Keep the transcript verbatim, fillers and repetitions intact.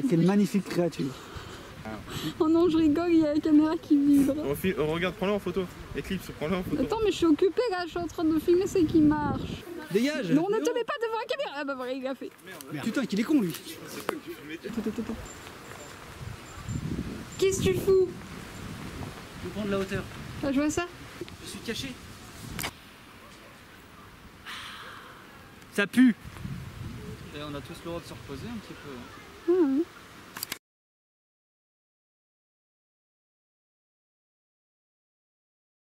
Quelle magnifique créature. Oh non, je rigole, il y a la caméra qui vibre. On, fil... on regarde, prends-le en photo. Eclipse, prends-le en photo. Attends, mais je suis occupée là, je suis en train de filmer ce qui marche. Dégage. Non, ne te mets pas devant la caméra. Ah bah voilà, il l'a fait. Merde. Putain, qu'il est con lui. Attends, attends, attends. Qu'est-ce que tu fous? Je prends de la hauteur. Ah, je vois ça. Je suis caché. Ça pue. Et on a tous le droit de se reposer un petit peu. Ah, ouais.